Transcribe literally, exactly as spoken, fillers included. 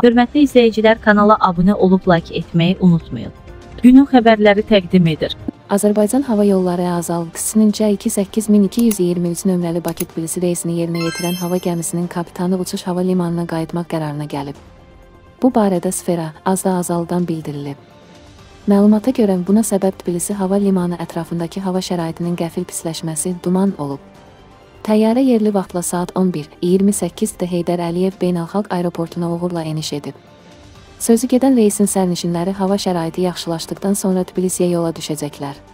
Hörmətli izləyicilər, kanala abunə olub like etməyi unutmayın. Günün xəbərləri təqdim edir. Azərbaycan Hava Yolları Azalqısının C iki səkkiz min iki yüz iyirmi üç nömrəli Bakı-Tbilisi reysini yerinə yetirən hava gəmisinin kapitanı uçuş hava limanına qayıtmaq qərarına gəlib. Bu barədə Sfera Azda Azaldan bildirilib. Məlumata görə buna səbəb Tbilisi hava limanı ətrafındakı hava şəraitinin qəfil pisləşməsi, duman olub. Təyyarə yerli vaxtla saat on bir iyirmi səkkizdə Heydər Əliyev Beynəlxalq Aeroportuna uğurla eniş edib. Sözü gedən reysin sərnişinləri hava şəraiti yaxşılaşdıqdan sonra Tbilisiyə yola düşəcəklər.